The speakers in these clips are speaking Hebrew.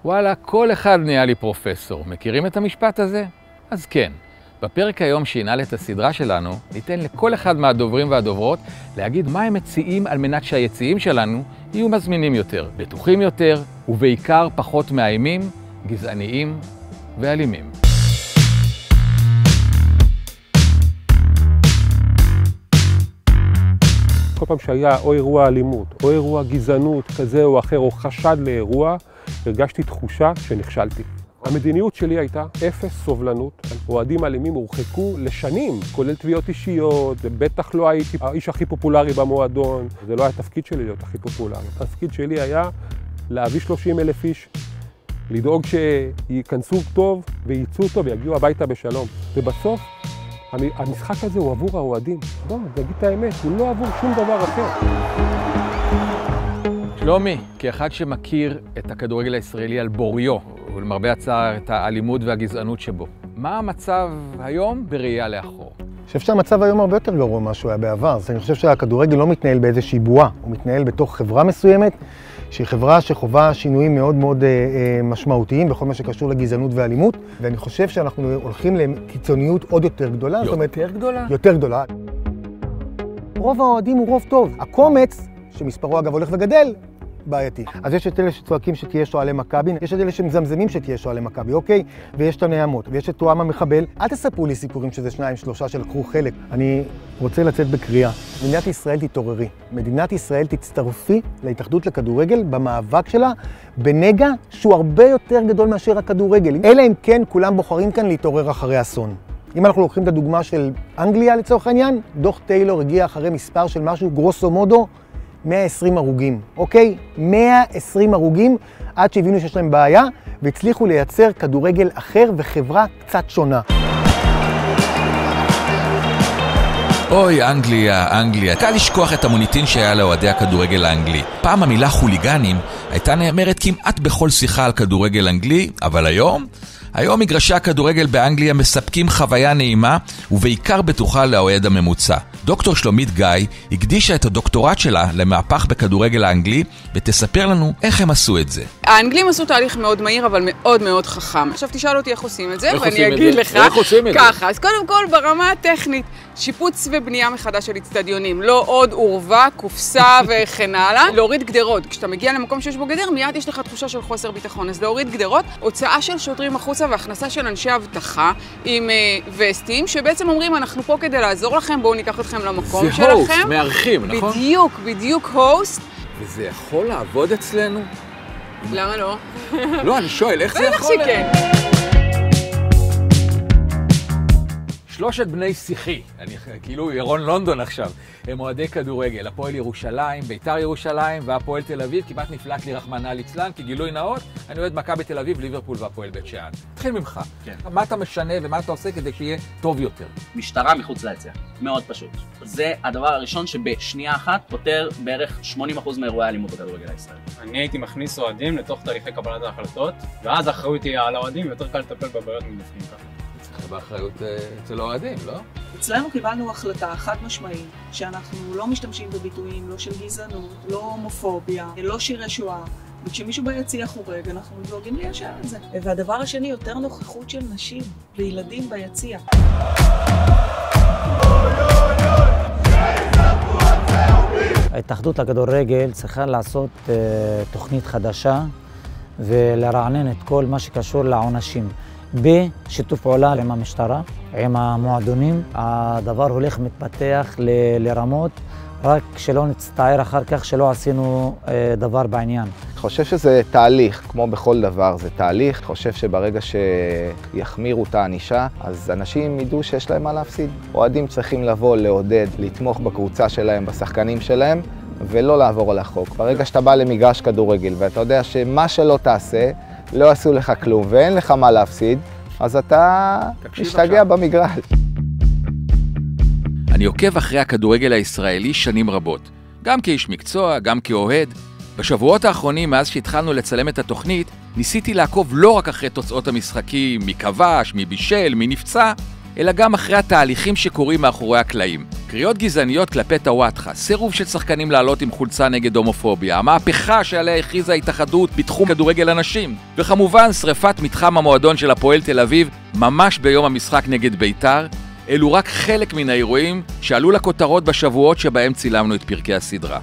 וואלה, כל אחד נהיה לי פרופסור. מכירים את המשפט הזה? אז כן. בפרק היום שינהל את הסדרה שלנו, ניתן לכל אחד מהדוברים והדוברות להגיד מה הם מציעים על מנת שהיציעים שלנו יהיו מזמינים יותר, בטוחים יותר, ובעיקר פחות מאיימים, גזעניים ואלימים. כל פעם שהיה או אירוע אלימות, או אירוע גזענות כזה או אחר, או חשד לאירוע, הרגשתי תחושה שנכשלתי. המדיניות שלי הייתה אפס סובלנות. אוהדים אלימים הורחקו לשנים, כולל תביעות אישיות, בטח לא הייתי האיש הכי פופולרי במועדון. זה לא היה התפקיד שלי להיות הכי פופולרי. התפקיד שלי היה להביא 30,000 איש, לדאוג שייכנסו טוב וייצאו טוב ויגיעו הביתה בשלום. ובסוף, המשחק הזה הוא עבור האוהדים. בואו, נגיד את האמת, הוא לא עבור שום דבר אחר. שלומי, כאחד שמכיר את הכדורגל הישראלי על בוריו, ולמרבה הצער את האלימות והגזענות שבו, מה המצב היום בראייה לאחור? אני חושב שהמצב היום הרבה יותר גרוע ממה שהוא היה בעבר. אני חושב שהכדורגל לא מתנהל באיזושהי בועה, הוא מתנהל בתוך חברה מסוימת, שהיא חברה שחובה שינויים מאוד מאוד משמעותיים בכל מה שקשור לגזענות ואלימות, ואני חושב שאנחנו הולכים לקיצוניות עוד יותר גדולה. יותר גדולה? יותר גדולה. רוב האוהדים הוא רוב טוב. הקומץ, שמספרו אגב הולך וגדל, בעייתי. אז יש את אלה שצועקים שתהיה שואלי מכבי, יש את אלה שמזמזמים שתהיה שואלי מכבי, אוקיי? ויש את הנעמות, ויש את תואם המחבל. אל תספרו לי סיפורים שזה 2-3 שלקחו חלק. אני רוצה לצאת בקריאה. מדינת ישראל תתעוררי. מדינת ישראל תצטרפי להתאחדות לכדורגל במאבק שלה, בנגע שהוא הרבה יותר גדול מאשר הכדורגל. אלא אם כן כולם בוחרים כאן להתעורר אחרי אסון. אם אנחנו לוקחים את הדוגמה של אנגליה לצורך העניין, דוח טיילור הגיע אחרי מספר של משהו גרוסו מודו, 120 הרוגים, אוקיי? 120 הרוגים עד שהבינו שיש להם בעיה והצליחו לייצר כדורגל אחר וחברה קצת שונה. אוי, אנגליה. קל לשכוח את המוניטין שהיה לאוהדי הכדורגל האנגלי. פעם המילה חוליגנים הייתה נאמרת כמעט בכל שיחה על כדורגל אנגלי, אבל היום מגרשי הכדורגל באנגליה מספקים חוויה נעימה ובעיקר בטוחה לאוהד הממוצע. דוקטור שלומית גיא הקדישה את הדוקטורט שלה למהפך בכדורגל האנגלי ותספר לנו איך הם עשו את זה. האנגלים עשו תהליך מאוד מהיר אבל מאוד מאוד חכם. עכשיו תשאל אותי איך עושים את זה ואני אגיד לך ככה. אז קודם כל ברמה הטכנית, שיפוץ ובנייה מחדש של אצטדיונים, לא עוד עורבה, קופסה וכן הלאה. להוריד גדרות, כשאתה מגיע למקום שיש בו גדר מיד יש לך תחושה של חוסר ביטחון, אז להוריד גדרות, הוצאה של שוטרים החוצה והכנסה של אנשי אבטחה עם וסטים שבעצם אומרים אנחנו פה כדי לעזור לכם, בואו ניקח אתכם למקום שלכם. זה הוסט, מארחים, נכון? בדיוק הוסט. וזה יכול לעבוד אצלנו? למה לא? לא, אני שואל, איך זה יכול? בטח שכן. שלושת בני שיחי, כאילו ירון לונדון עכשיו, הם אוהדי כדורגל, הפועל ירושלים, ביתר ירושלים והפועל תל אביב, כמעט נפלט לי רחמנא ליצלן, כי גילוי נאות, אני אוהד מכבי תל אביב, ליברפול והפועל בית שאן. תתחיל ממך, כן. מה אתה משנה ומה אתה עושה כדי שיהיה טוב יותר? משטרה מחוץ ליציע, מאוד פשוט. זה הדבר הראשון שבשנייה אחת פותר בערך 80% מאירועי האלימות בכדורגל הישראלי. אני הייתי מכניס אוהדים לתוך תהליכי קבלת ההחלטות, ואז האחריות היא על האוהדים, יותר קל לטפל בבעיות מבפנים ככה. באחריות אצל האוהדים, לא? אצלנו קיבלנו החלטה חד משמעית שאנחנו לא משתמשים בביטויים, לא של גזענות, לא הומופוביה, לא שירי שואה. וכשמישהו ביציע חורג, אנחנו דואגים ליישר את זה. והדבר השני, יותר נוכחות של נשים וילדים ביציע. ההתאחדות לכדורגל צריכה לעשות תוכנית חדשה ולרענן את כל מה שקשור לעונשים. בשיתוף פעולה עם המשטרה, עם המועדונים, הדבר הולך מתפתח לרמות, רק שלא נצטער אחר כך שלא עשינו דבר בעניין. אני חושב שזה תהליך, כמו בכל דבר זה תהליך. אני חושב שברגע שיחמירו את הענישה, אז אנשים ידעו שיש להם מה להפסיד. אוהדים צריכים לבוא, לעודד, לתמוך בקבוצה שלהם, בשחקנים שלהם, ולא לעבור על החוק. ברגע שאתה בא למגרש כדורגל ואתה יודע שמה שלא תעשה, לא עשו לך כלום ואין לך מה להפסיד, אז אתה משתגע במגרש. אני עוקב אחרי הכדורגל הישראלי שנים רבות, גם כאיש מקצוע, גם כאוהד. בשבועות האחרונים, מאז שהתחלנו לצלם את התוכנית, ניסיתי לעקוב לא רק אחרי תוצאות המשחקים, מי כבש, מי בישל, מי נפצע, אלא גם אחרי התהליכים שקורים מאחורי הקלעים. קריאות גזעניות כלפי טוואטחה, סירוב של שחקנים לעלות עם חולצה נגד הומופוביה, המהפכה שעליה הכריזה ההתאחדות בתחום כדורגל הנשים, וכמובן שריפת מתחם המועדון של הפועל תל אביב ממש ביום המשחק נגד בית"ר, אלו רק חלק מן האירועים שעלו לכותרות בשבועות שבהם צילמנו את פרקי הסדרה.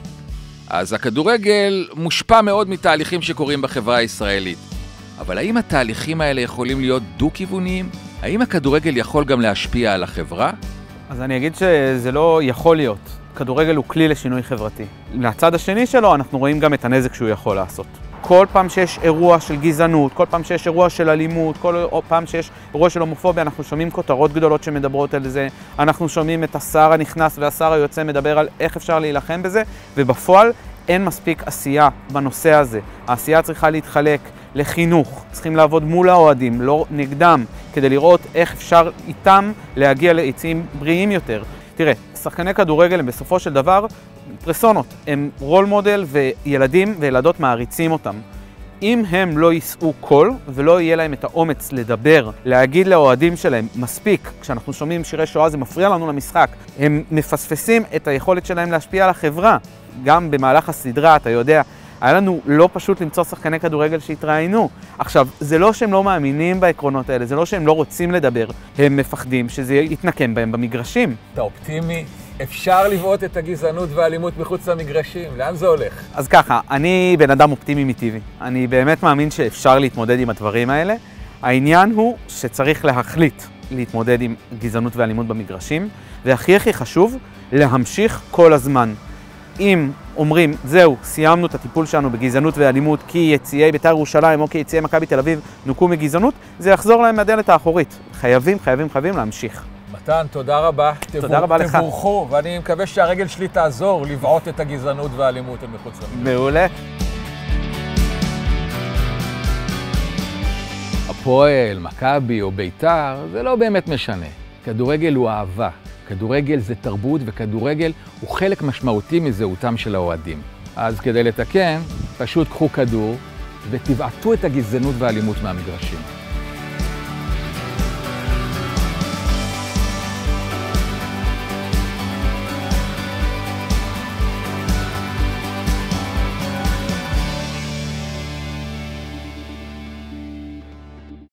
אז הכדורגל מושפע מאוד מתהליכים שקורים בחברה הישראלית. אבל האם התהליכים האלה יכולים להיות דו-כיווניים? האם הכדורגל יכול גם להשפיע על החברה? אז אני אגיד שזה לא יכול להיות. כדורגל הוא כלי לשינוי חברתי. לצד השני שלו אנחנו רואים גם את הנזק שהוא יכול לעשות. כל פעם שיש אירוע של גזענות, כל פעם שיש אירוע של אלימות, כל פעם שיש אירוע של הומופוביה, אנחנו שומעים כותרות גדולות שמדברות על זה, אנחנו שומעים את השר הנכנס והשר היוצא מדבר על איך אפשר להילחם בזה, ובפועל אין מספיק עשייה בנושא הזה. העשייה צריכה להתחלק לחינוך, צריכים לעבוד מול האוהדים, לא נגדם, כדי לראות איך אפשר איתם להגיע ליציעים בריאים יותר. תראה, שחקני כדורגל הם בסופו של דבר פרסונות, הם רול מודל וילדים וילדות מעריצים אותם. אם הם לא יישאו קול ולא יהיה להם את האומץ לדבר, להגיד לאוהדים שלהם, מספיק, כשאנחנו שומעים שירי שואה זה מפריע לנו למשחק, הם מפספסים את היכולת שלהם להשפיע על החברה. גם במהלך הסדרה, אתה יודע, היה לנו לא פשוט למצוא שחקני כדורגל שהתראיינו. עכשיו, זה לא שהם לא מאמינים בעקרונות האלה, זה לא שהם לא רוצים לדבר, הם מפחדים שזה יתנקם בהם במגרשים. אתה אופטימי? אפשר לבעוט את הגזענות והאלימות מחוץ למגרשים, לאן זה הולך? אז ככה, אני בן אדם אופטימי מטבעי. אני באמת מאמין שאפשר להתמודד עם הדברים האלה. העניין הוא שצריך להחליט להתמודד עם גזענות ואלימות במגרשים, והכי חשוב, להמשיך כל הזמן. אם אומרים, זהו, סיימנו את הטיפול שלנו בגזענות ואלימות כי יציאי בית"ר ירושלים או כי יציאי מכבי תל אביב נוקו מגזענות, זה יחזור להם מהדלת האחורית. חייבים להמשיך. מתן, תודה רבה. תודה רבה לך. תבורכו, ואני מקווה שהרגל שלי תעזור לבעוט את הגזענות והאלימות מחוץ למגרש. מעולה. הפועל, מכבי או בית"ר, זה לא באמת משנה. כדורגל הוא אהבה. כדורגל זה תרבות, וכדורגל הוא חלק משמעותי מזהותם של האוהדים. אז כדי לתקן, פשוט קחו כדור ותבעטו את הגזענות והאלימות מהמגרשים.